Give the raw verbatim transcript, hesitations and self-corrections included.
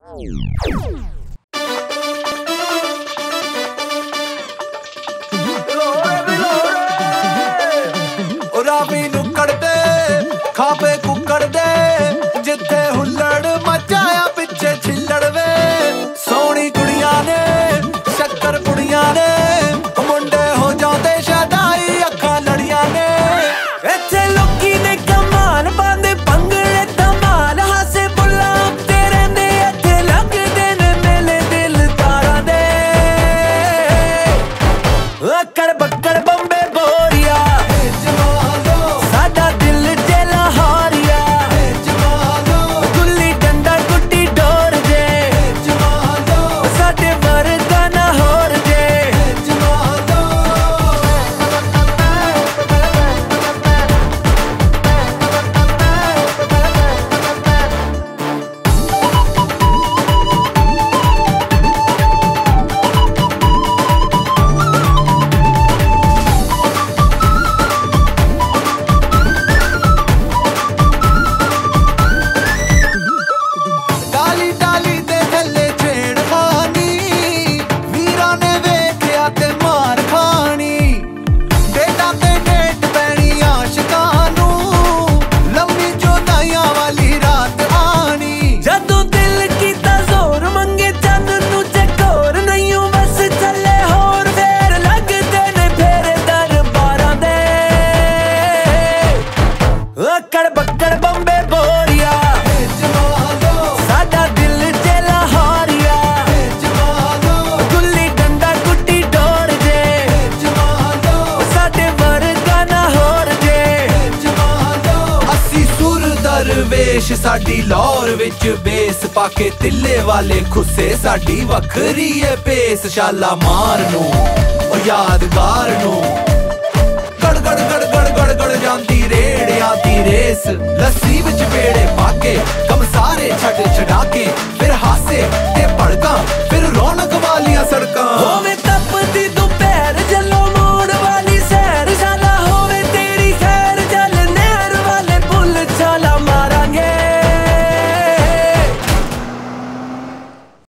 ਰਾਵੀ ਨੁੱਕੜ ਤੇ ਖਾਪੇ ਕੁੱਕੜ ਦੇ ਜਿੱਥੇ ਹੁੱਲੜ ਮਚਾਇਆ ਪਿੱਛੇ ਛਿੱਲੜ ਵੇ ਸੋਹਣੀ ਕੁੜੀਆਂ ਨੇ ਸ਼ੱਕਰ ਕੁੜੀਆਂ ਨੇ ਮੁੰਡੇ ਹੋ ਜਾਂਦੇ ਸ਼ਦਾਈ ਅੱਖਾਂ ਲੜੀਆਂ ਨੇ ਇੱਥੇ ਲੋਕੀ ਨੇ ਕਮਾਲ ਪਾਉਂਦੇ ਭੰਗੜੇ ਧਮਾਲ ਹਾਸੇ ਬੁੱਲਾਂ ਉੱਤੇ ਰਹਿੰਦੇ ਇੱਥੇ ਲੱਗਦੇ ਨੇ ਮੇਲੇ ਦਿਲਦਾਰਾਂ ਦੇ ਅੱਕੜ ਬੱਕੜ ਬੰਬੇ ਬੋਰੀਆ ਵੇਸ਼ ਸਾਡੀ ਲਾਹੌਰ ਵਿੱਚ ਬੇਸ ਪਾ ਕੇ ਤਿੱਲੇ ਵਾਲੇ ਖੁੱਸੇ ਸਾਡੀ ਵੱਖਰੀ ਏ ਪੇਸ ਛਾਲਾ ਮਾਰ ਨੂੰ ਉਹ ਯਾਦਗਾਰ ਨੂੰ ਗੜ ਗੜ ਗੜ ਗੜ ਗੜ ਗੜ ਜਾਂਦੀ ਰੇੜਿਆਂ ਦੀ ਰੇਸ ਲੱਸੀ ਵਿੱਚ ਪੇੜੇ ਪਾ ਕੇ ਕੰਮ ਸਾਰੇ ਛੱਡ